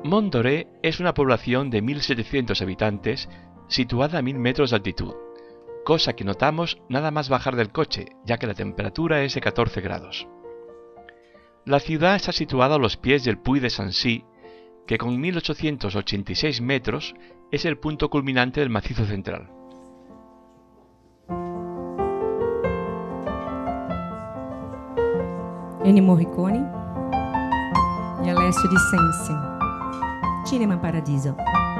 Mont-d'Oré es una población de 1.700 habitantes situada a 1.000 metros de altitud, cosa que notamos nada más bajar del coche, ya que la temperatura es de 14 grados. La ciudad está situada a los pies del Puy de Sancy, que con 1.886 metros es el punto culminante del Macizo Central. Ennio Morricone e Alessio Di Sensi. Cinema Paradiso.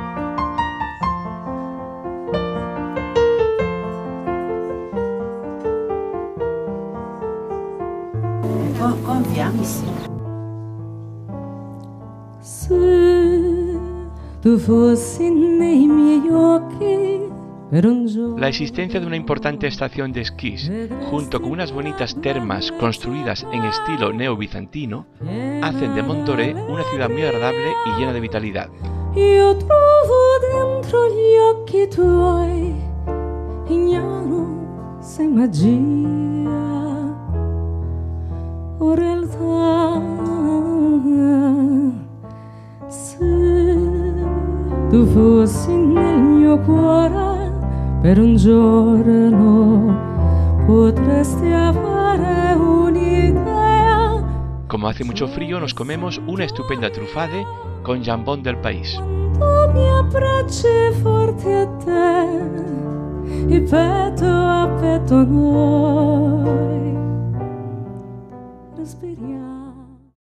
Confiança. Se tu fossi nei miei occhi per un giorno. La existencia de una importante estación de esquís, junto con unas bonitas termas construidas en estilo neobizantino, hacen de Mont-d'Oré una ciudad muy agradable y llena de vitalidad. Io trovo dentro gli occhi tuoi, ignaro se magia o realtà. Se tu fossi nel mio cuore per un giorno, potresti avere un'idea. Como hace mucho frío, nos comemos una estupenda trufade con jambón del país. Quando mi abbracci forti a te, e petto a petto noi.